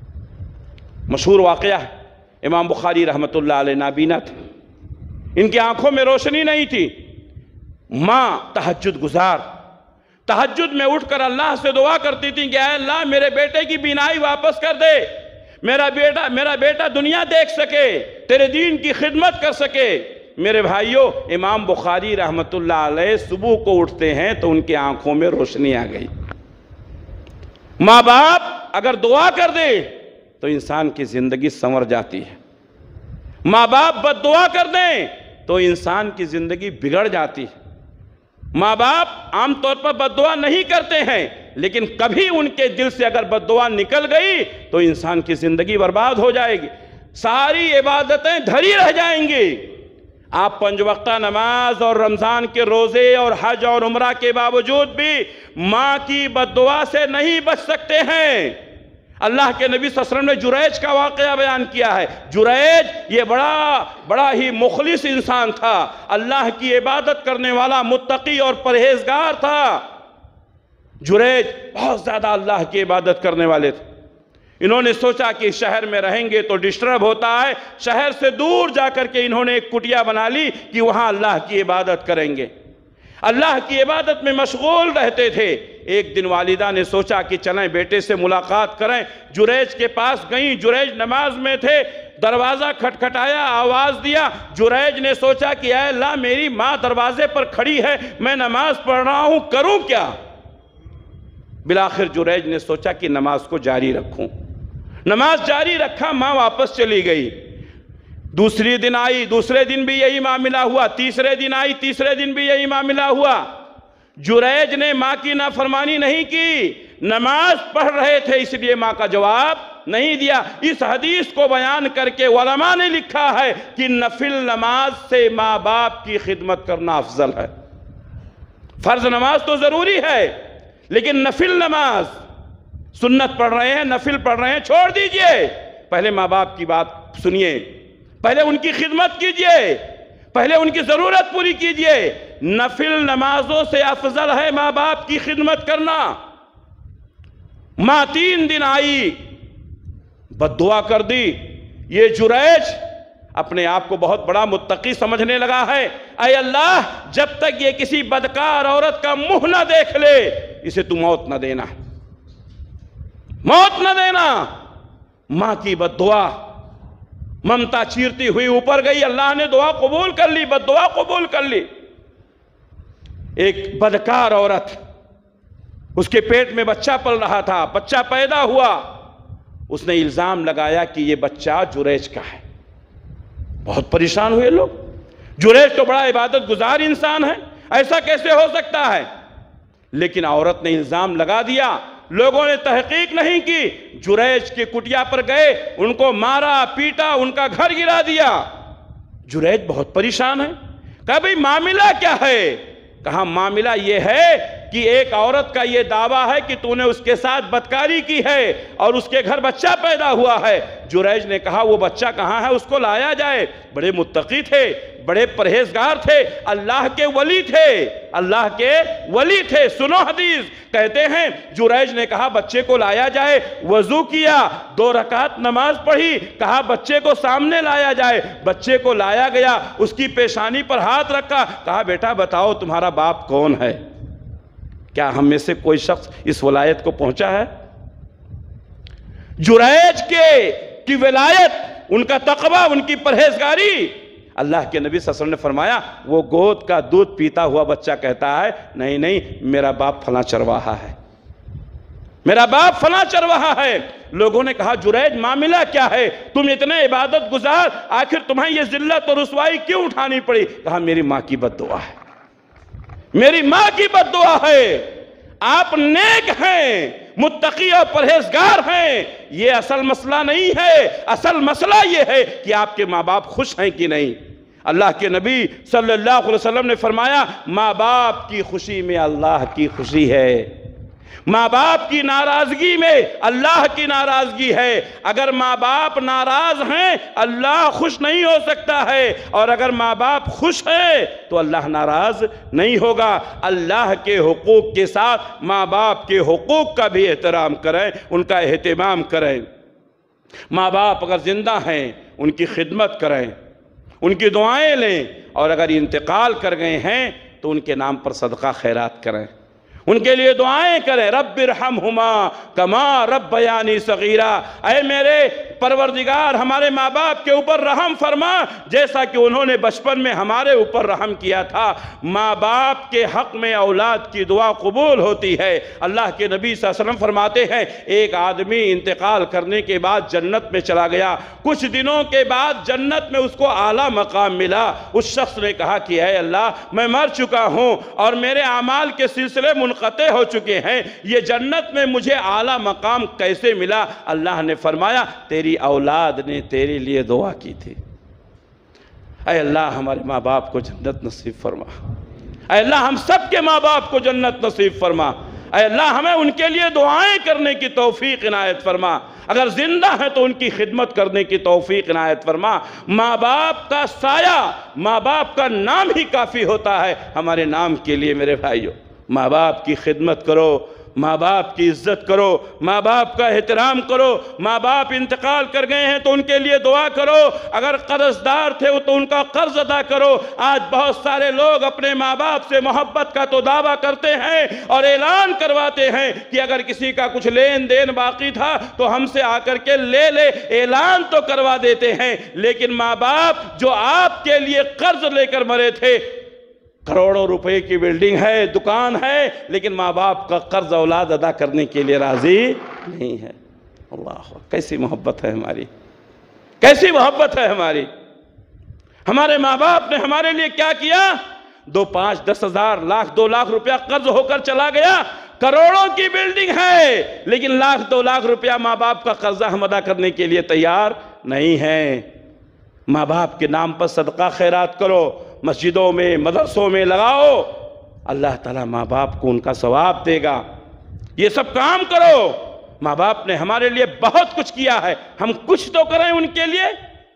مشہور واقعہ ہے، امام بخاری رحمۃ اللہ علیہ نابینا تھے، ان کی آنکھوں میں روشنی نہیں تھی، ماں تہجد گزار، تہجد میں اٹھ کر اللہ سے دعا کرتی تھی کہ اے اللہ میرے بیٹے کی بینائی واپس کر دے، میرا بیٹا میرا بیٹا دنیا دیکھ سکے، تیرے دین کی خدمت کر سکے۔ میرے بھائیوں، امام بخاری رحمۃ اللہ علیہ صبح کو اٹھتے ہیں تو ان کی آنکھوں میں روشنی آ گئی۔ ماں باپ اگر دعا کر دے تو انسان کی زندگی سنور جاتی ہے، ماں باپ بد دعا کر دیں تو انسان کی زندگی بگڑ جاتی ہے۔ ماں باپ عام طور پر بد دعا نہیں کرتے ہیں، لیکن کبھی ان کے دل سے اگر بد دعا نکل گئی تو انسان کی زندگی برباد ہو جائے گی، ساری عبادتیں دھری رہ جائیں گی۔ آپ پنج وقتہ نماز اور رمضان کے روزے اور حج اور عمرہ کے باوجود بھی ماں کی بد دعا سے نہیں بچ سکتے ہیں۔ اللہ کے نبی صلی اللہ علیہ وسلم نے جریج کا واقعہ بیان کیا ہے۔ جریج یہ بڑا بڑا ہی مخلص انسان تھا، اللہ کی عبادت کرنے والا، متقی اور پرہیزگار تھا۔ جریج بہت زیادہ اللہ کی عبادت کرنے والے تھے۔ انہوں نے سوچا کہ شہر میں رہیں گے تو ڈسٹرب ہوتا ہے، شہر سے دور جا کر کے انہوں نے ایک کٹیا بنا لی کہ وہاں اللہ کی عبادت کریں گے، اللہ کی عبادت میں مشغول رہتے تھے۔ ایک دن والدہ نے سوچا کہ چلیں بیٹے سے ملاقات کریں، جریج کے پاس گئیں، جریج نماز میں تھے، دروازہ کھٹکھٹایا، آواز دیا، جریج نے سوچا کہ اے اللہ میری ماں دروازے پر کھڑی ہے، میں نماز پڑھ رہا ہوں، کروں کیا؟ بالآخر جریج نے سوچا کہ نماز کو جاری رکھوں، نماز جاری رکھا، ماں واپس چلی گئی۔ دوسری دن آئی، دوسرے دن بھی یہی معاملہ ہوا، تیسرے دن آئی، تیسرے دن بھی یہی معاملہ ہوا۔ جریج نے ماں کی نافرمانی نہیں کی، نماز پڑھ رہے تھے اس لیے ماں کا جواب نہیں دیا۔ اس حدیث کو بیان کر کے علماء نے لکھا ہے کہ نفل نماز سے ماں باپ کی خدمت کرنا افضل ہے۔ فرض نماز تو ضروری ہے، لیکن نفل نماز، سنت پڑھ رہے ہیں، نفل پڑھ رہے ہیں، چھوڑ دیجئے، پہلے ماں باپ کی بات سنیے، پہلے ان کی خدمت کیجئے، پہلے ان کی ضرورت پوری کیجئے۔ نفل نمازوں سے افضل ہے ماں باپ کی خدمت کرنا۔ ماں تین دن آئی، بد دعا کر دی۔ یہ جریج اپنے آپ کو بہت بڑا متقی سمجھنے لگا ہے، اے اللہ جب تک یہ کسی بدکار عورت کا منہ نہ دیکھ لے اسے تو موت نہ دینا، موت نہ دینا۔ ماں کی بد دعا ممتا چیرتی ہوئی اوپر گئی، اللہ نے دعا قبول کر لی، بد دعا قبول کر لی۔ ایک بدکار عورت، اس کے پیٹ میں بچہ پل رہا تھا، بچہ پیدا ہوا، اس نے الزام لگایا کہ یہ بچہ جریج کا ہے۔ بہت پریشان ہوئے لوگ، جریج تو بڑا عبادت گزار انسان ہے، ایسا کیسے ہو سکتا ہے؟ لیکن عورت نے الزام لگا دیا لوگوں نے تحقیق نہیں کی، جریج کی کٹیا پر گئے، ان کو مارا پیٹا، ان کا گھر گرا دیا۔ جریج بہت پریشان ہے، کہا بھئی معاملہ کیا ہے؟ کہا معاملہ یہ ہے کہ ایک عورت کا یہ دعویٰ ہے کہ تو نے اس کے ساتھ بدکاری کی ہے اور اس کے گھر بچہ پیدا ہوا ہے۔ جریج نے کہا وہ بچہ کہاں ہے، اس کو لایا جائے۔ بڑے متقی تھے، بڑے پرہیزگار تھے، اللہ کے ولی تھے، اللہ کے ولی تھے۔ سنو حدیث، کہتے ہیں جریج نے کہا بچے کو لایا جائے، وضو کیا، دو رکعت نماز پڑھی، کہا بچے کو سامنے لایا جائے، بچے کو لایا گیا، اس کی پیشانی پر ہاتھ رکھا، کہا بیٹا بتاؤ تمہارا باپ کون ہے؟ کیا ہم میں سے کوئی شخص اس ولایت کو پہنچا ہے؟ جریج کے کی ولایت، ان کا تقوی، ان کی پرہیزگاری، اللہ کے نبی صلی اللہ علیہ وسلم نے فرمایا وہ گود کا دودھ پیتا ہوا بچہ کہتا ہے نہیں نہیں میرا باپ فلاں چرواہا ہے، میرا باپ فلاں چرواہا ہے۔ لوگوں نے کہا جریج معاملہ کیا ہے، تم اتنے عبادت گزار، آخر تمہیں یہ ذلت اور رسوائی کیوں اٹھانی پڑی؟ کہا میری ماں کی بد دعا ہے، میری ماں کی بد دعا ہے۔ آپ نیک ہیں، متقی اور پرہیزگار ہیں، یہ اصل مسئلہ نہیں ہے، اصل مسئلہ یہ ہے کہ آپ کے ماں باپ خوش ہیں کہ نہیں۔ اللہ کے نبی صلی اللہ علیہ وسلم نے فرمایا ماں باپ کی خوشی میں اللہ کی خوشی ہے، ماں باپ کی ناراضگی میں اللہ کی ناراضگی ہے۔ اگر ماں باپ ناراض ہیں اللہ خوش نہیں ہو سکتا ہے، اور اگر ماں باپ خوش ہیں تو اللہ ناراض نہیں ہوگا۔ اللہ کے حقوق کے ساتھ ماں باپ کے حقوق کا بھی احترام کریں، ان کا اہتمام کریں۔ ماں باپ اگر زندہ ہیں ان کی خدمت کریں، ان کی دعائیں لیں، اور اگر انتقال کر گئے ہیں تو ان کے نام پر صدقہ خیرات کریں، ان کے لیے دعائیں کریں۔ رب ارحمہما کما ربیانی صغیرا، اے میرے پروردگار ہمارے ماں باپ کے اوپر رحم فرما جیسا کہ انہوں نے بچپن میں ہمارے اوپر رحم کیا تھا۔ ماں باپ کے حق میں اولاد کی دعا قبول ہوتی ہے۔ اللہ کے نبی صلی اللہ علیہ وسلم فرماتے ہیں ایک آدمی انتقال کرنے کے بعد جنت میں چلا گیا، کچھ دنوں کے بعد جنت میں اس کو اعلیٰ مقام ملا۔ اس شخص نے کہا کہ اے اللہ میں مر چکا ہوں اور میرے اعمال کے سلسلے منقطع ہو چکے ہیں، یہ جنت میں مجھے اعلیٰ مقام کیسے ملا؟ اللہ نے فرمایا تیری اولاد نے تیرے لیے دعا کی تھی۔ اے اللہ ہمارے ماں باپ کو جنت نصیب فرما، اے اللہ ہم سب کے ماں باپ کو جنت نصیب فرما، اے اللہ ہمیں ان کے لیے دعائیں کرنے کی توفیق عنایت فرما، اگر زندہ ہیں تو ان کی خدمت کرنے کی توفیق عنایت فرما۔ ماں باپ کا سایہ، ماں باپ کا نام ہی کافی ہوتا ہے ہمارے نام کے لیے۔ میرے بھائیو ماں باپ کی خدمت کرو، ماں باپ کی عزت کرو، ماں باپ کا احترام کرو۔ ماں باپ انتقال کر گئے ہیں تو ان کے لیے دعا کرو، اگر قرض دار تھے تو ان کا قرض ادا کرو۔ آج بہت سارے لوگ اپنے ماں باپ سے محبت کا تو دعویٰ کرتے ہیں اور اعلان کرواتے ہیں کہ اگر کسی کا کچھ لین دین باقی تھا تو ہم سے آ کر کے لے لے، اعلان تو کروا دیتے ہیں، لیکن ماں باپ جو آپ کے لیے قرض لے کر مرے تھے، کروڑوں روپے کی بلڈنگ ہے، دکان ہے، لیکن ماں باپ کا قرض اولاد ادا کرنے کے لیے راضی نہیں ہے۔ اللہ کیسی محبت ہے ہماری، کیسی محبت ہے ہماری۔ ہمارے ماں باپ نے ہمارے لیے کیا کیا؟ دو پانچ دس ہزار لاکھ دو لاکھ روپیہ قرض ہو کر چلا گیا، کروڑوں کی بلڈنگ ہے، لیکن لاکھ دو لاکھ روپیہ ماں باپ کا قرضہ ہم ادا کرنے کے لیے تیار نہیں ہیں۔ ماں باپ کے نام پر صدقہ خیرات کرو، مسجدوں میں مدرسوں میں لگاؤ، اللہ تعالیٰ ماں باپ کو ان کا ثواب دے گا۔ یہ سب کام کرو، ماں باپ نے ہمارے لیے بہت کچھ کیا ہے، ہم کچھ تو کریں ان کے لیے،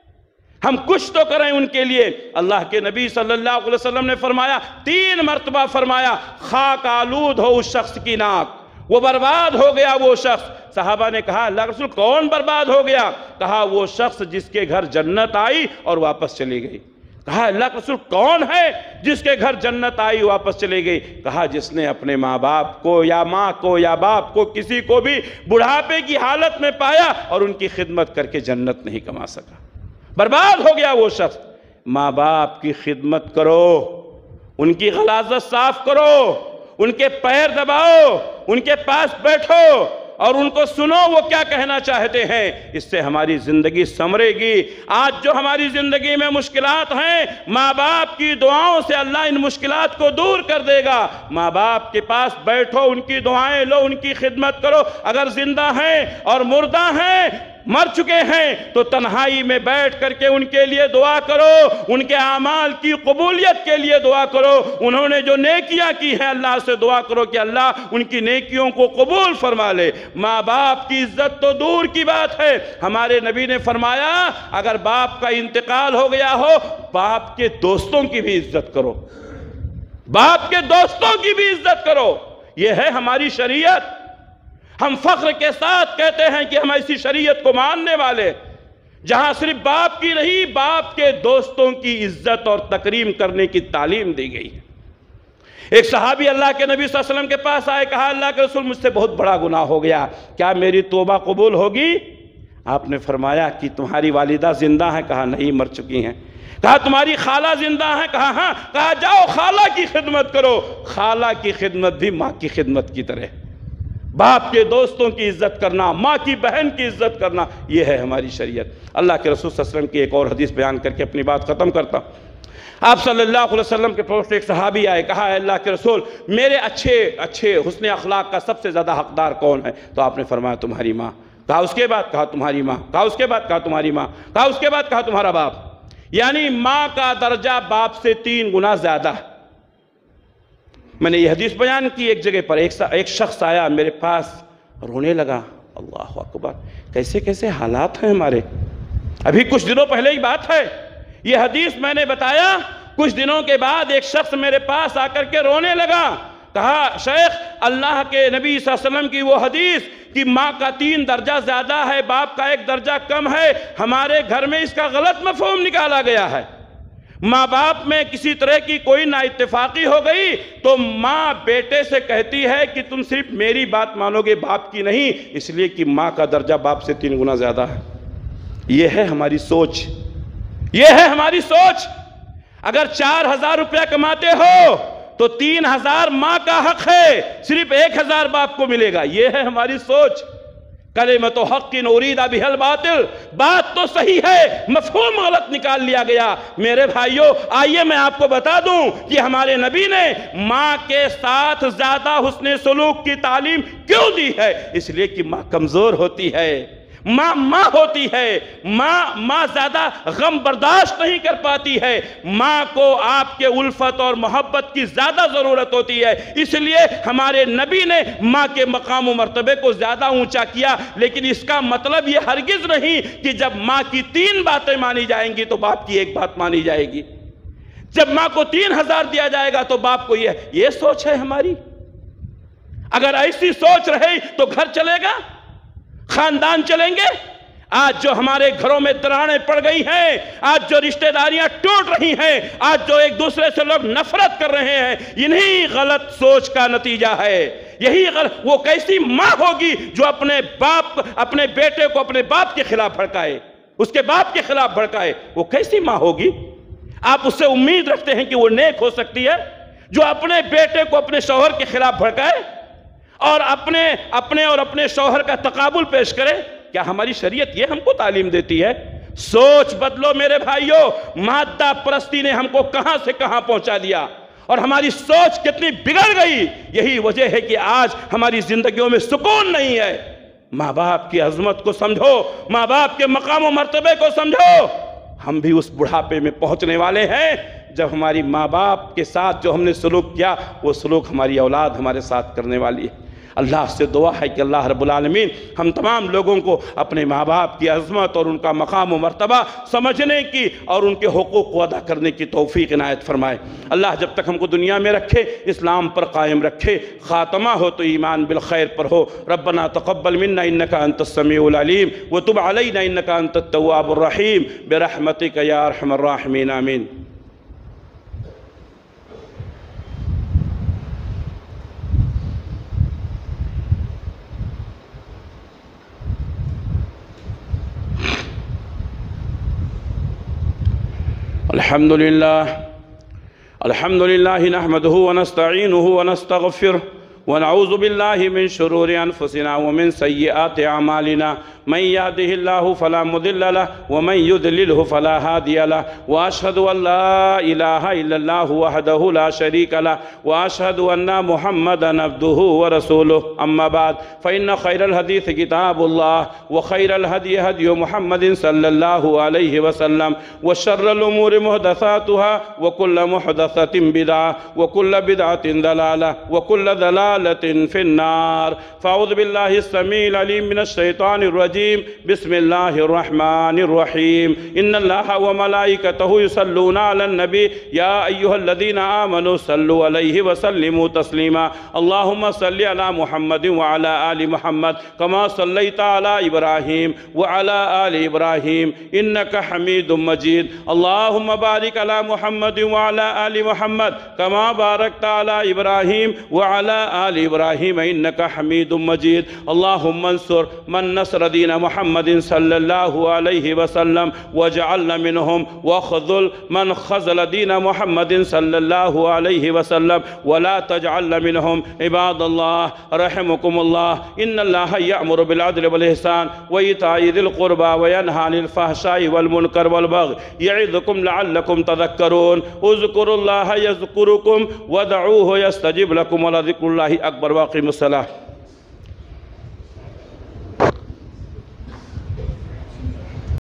ہم کچھ تو کریں ان کے لیے۔ اللہ کے نبی صلی اللہ علیہ وسلم نے فرمایا، تین مرتبہ فرمایا خاک آلود ہو اس شخص کی ناک، وہ برباد ہو گیا وہ شخص۔ صحابہ نے کہا اللہ رسول کون برباد ہو گیا؟ کہا وہ شخص جس کے گھر جنت آئی اور واپس چلی گئی۔ کہا اللہ رسول کون ہے جس کے گھر جنت آئی واپس چلی گئی؟ کہا جس نے اپنے ماں باپ کو یا ماں کو یا باپ کو کسی کو بھی بڑھاپے کی حالت میں پایا اور ان کی خدمت کر کے جنت نہیں کما سکا، برباد ہو گیا وہ شخص۔ ماں باپ کی خدمت کرو، ان کی غلاظت صاف کرو، ان کے پیر دباؤ، ان کے پاس بیٹھو، اور ان کو سنو وہ کیا کہنا چاہتے ہیں، اس سے ہماری زندگی سنورے گی۔ آج جو ہماری زندگی میں مشکلات ہیں، ماں باپ کی دعاؤں سے اللہ ان مشکلات کو دور کر دے گا۔ ماں باپ کے پاس بیٹھو، ان کی دعائیں لو، ان کی خدمت کرو۔ اگر زندہ ہیں اور مردہ ہیں، مر چکے ہیں، تو تنہائی میں بیٹھ کر کے ان کے لیے دعا کرو، ان کے اعمال کی قبولیت کے لیے دعا کرو۔ انہوں نے جو نیکیاں کی ہیں اللہ سے دعا کرو کہ اللہ ان کی نیکیوں کو قبول فرما لے۔ ماں باپ کی عزت تو دور کی بات ہے، ہمارے نبی نے فرمایا اگر باپ کا انتقال ہو گیا ہو، باپ کے دوستوں کی بھی عزت کرو، باپ کے دوستوں کی بھی عزت کرو۔ یہ ہے ہماری شریعت۔ ہم فخر کے ساتھ کہتے ہیں کہ ہم ایسی شریعت کو ماننے والے، جہاں صرف باپ کی نہیں، باپ کے دوستوں کی عزت اور تکریم کرنے کی تعلیم دی گئی ہے۔ ایک صحابی اللہ کے نبی صلی اللہ علیہ وسلم کے پاس آئے، کہا اللہ کے رسول مجھ سے بہت بڑا گناہ ہو گیا، کیا میری توبہ قبول ہوگی؟ آپ نے فرمایا کہ تمہاری والدہ زندہ ہیں؟ کہا نہیں، مر چکی ہیں۔ کہا تمہاری خالہ زندہ ہیں؟ کہا ہاں۔ کہا جاؤ خالہ کی خدمت کرو۔ خالہ کی خدمت بھی ماں کی خدمت کی طرح، باپ کے دوستوں کی عزت کرنا، ماں کی بہن کی عزت کرنا، یہ ہے ہماری شریعت۔ اللہ کے رسول صلی اللہ علیہ وسلم کی ایک اور حدیث بیان کر کے اپنی بات ختم کرتا ہوں۔ آپ صلی اللہ علیہ وسلم کے پاس ایک صحابی آئے، کہا ہے اللہ کے رسول میرے اچھے اچھے حسن اخلاق کا سب سے زیادہ حقدار کون ہے؟ تو آپ نے فرمایا تمہاری ماں۔ کہا اس کے بعد؟ کہا تمہاری ماں۔ کہا اس کے بعد؟ کہا تمہاری ماں۔ کہا اس کے بعد؟ کہا تمہارا باپ۔ یعنی ماں کا درجہ باپ سے تین گنا زیادہ ہے۔ میں نے یہ حدیث بیان کی ایک جگہ پر، ایک شخص آیا میرے پاس، رونے لگا۔ اللہ اکبر، کیسے کیسے حالات ہیں ہمارے۔ ابھی کچھ دنوں پہلے ہی بات ہے، یہ حدیث میں نے بتایا، کچھ دنوں کے بعد ایک شخص میرے پاس آ کر کے رونے لگا۔ کہا شیخ اللہ کے نبی صلی اللہ علیہ وسلم کی وہ حدیث کہ ماں کا تین درجہ زیادہ ہے، باپ کا ایک درجہ کم ہے، ہمارے گھر میں اس کا غلط مفہوم نکالا گیا ہے۔ ماں باپ میں کسی طرح کی کوئی نا اتفاقی ہو گئی تو ماں بیٹے سے کہتی ہے کہ تم صرف میری بات مانو گے، باپ کی نہیں، اس لیے کہ ماں کا درجہ باپ سے تین گنا زیادہ ہے۔ یہ ہے ہماری سوچ، یہ ہے ہماری سوچ۔ اگر چار ہزار روپیہ کماتے ہو تو تین ہزار ماں کا حق ہے، صرف ایک ہزار باپ کو ملے گا۔ یہ ہے ہماری سوچ۔ کلمۃ حق ارید بہا الباطل، بات تو صحیح ہے، مفہوم غلط نکال لیا گیا۔ میرے بھائیوں آئیے میں آپ کو بتا دوں کہ ہمارے نبی نے ماں کے ساتھ زیادہ حسن سلوک کی تعلیم کیوں دی ہے؟ اس لیے کہ ماں کمزور ہوتی ہے، ماں ماں ہوتی ہے، ماں ماں زیادہ غم برداشت نہیں کر پاتی ہے، ماں کو آپ کے الفت اور محبت کی زیادہ ضرورت ہوتی ہے۔ اس لیے ہمارے نبی نے ماں کے مقام و مرتبے کو زیادہ اونچا کیا، لیکن اس کا مطلب یہ ہرگز نہیں کہ جب ماں کی تین باتیں مانی جائیں گی تو باپ کی ایک بات مانی جائے گی۔ جب ماں کو تین ہزار دیا جائے گا تو باپ کو یہ یہ سوچ ہے ہماری۔ اگر ایسی سوچ رہے تو گھر چلے گا، خاندان چلیں گے؟ آج جو ہمارے گھروں میں دراڑیں پڑ گئی ہیں، آج جو رشتہ داریاں ٹوٹ رہی ہیں، آج جو ایک دوسرے سے لوگ نفرت کر رہے ہیں، انہی غلط سوچ کا نتیجہ ہے۔ یہی غلط وہ کیسی ماں ہوگی جو اپنے باپ اپنے بیٹے کو اپنے باپ کے خلاف بھڑکائے، اس کے باپ کے خلاف بھڑکائے، وہ کیسی ماں ہوگی؟ آپ اس سے امید رکھتے ہیں کہ وہ نیک ہو سکتی ہے جو اپنے بیٹے کو اپنے شوہر کے خلاف بھڑکائے اور اپنے اپنے اور اپنے شوہر کا تقابل پیش کرے؟ کیا ہماری شریعت یہ ہم کو تعلیم دیتی ہے؟ سوچ بدلو میرے بھائیوں، مادہ پرستی نے ہم کو کہاں سے کہاں پہنچا دیا اور ہماری سوچ کتنی بگڑ گئی۔ یہی وجہ ہے کہ آج ہماری زندگیوں میں سکون نہیں ہے۔ ماں باپ کی عظمت کو سمجھو، ماں باپ کے مقام و مرتبے کو سمجھو۔ ہم بھی اس بڑھاپے میں پہنچنے والے ہیں جب ہماری ماں باپ کے ساتھ جو ہم نے سلوک کیا وہ سلوک ہماری اولاد ہمارے ساتھ کرنے والی ہے۔ اللہ سے دعا ہے کہ اللہ رب العالمین ہم تمام لوگوں کو اپنے ماں باپ کی عظمت اور ان کا مقام و مرتبہ سمجھنے کی اور ان کے حقوق کو ادا کرنے کی توفیق عنایت فرمائے۔ اللہ جب تک ہم کو دنیا میں رکھے اسلام پر قائم رکھے، خاتمہ ہو تو ایمان بالخیر پر ہو۔ ربنا تقبل منا انک انت السمیع العلیم وتب علینا انک انت التواب الرحیم برحمتک یا ارحم الراحمین آمین۔ الحمد لله الحمد لله نحمده ونستعينه ونستغفره ونعوذ بالله من شرور أنفسنا ومن سيئات أعمالنا من يهده الله فلا مضل له ومن يضلله فلا هادي له وأشهد أن لا إله إلا الله وحده لا شريك له وأشهد أن محمدا عبده ورسوله أما بعد فإن خير الحديث كتاب الله وخير الهدي هدي محمد صلى الله عليه وسلم وشر الأمور محدثاتها وكل محدثة بدعة وكل بدعة ضلالة وكل ضلالة في النار فأعوذ بالله السميع العليم من الشيطان الرجيم بسم الله الرحمن الرحيم إن الله وملائكته يصلون على النبي يا أيها الذين آمنوا صلوا عليه وسلموا تسليما اللهم صل على محمد وعلى آل محمد كما صليت على إبراهيم وعلى آل إبراهيم إنك حميد مجيد اللهم بارك على محمد وعلى آل محمد كما باركت على إبراهيم وعلى آل إبراهيم إنك حميد مجيد اللهم انصر من نصر دين محمد صلى الله عليه وسلم واجعلنا منهم واخذل من خذل دين محمد صلى الله عليه وسلم ولا تجعلنا منهم عباد الله رحمكم الله إن الله يأمر بالعدل والإحسان وإيتاء ذي القربى وينهى عن الفحشاء والمنكر والبغي يعظكم لعلكم تذكرون اذكروا الله يذكركم ودعوه يستجب لكم ولذكر الله أكبر واقيموا الصلاة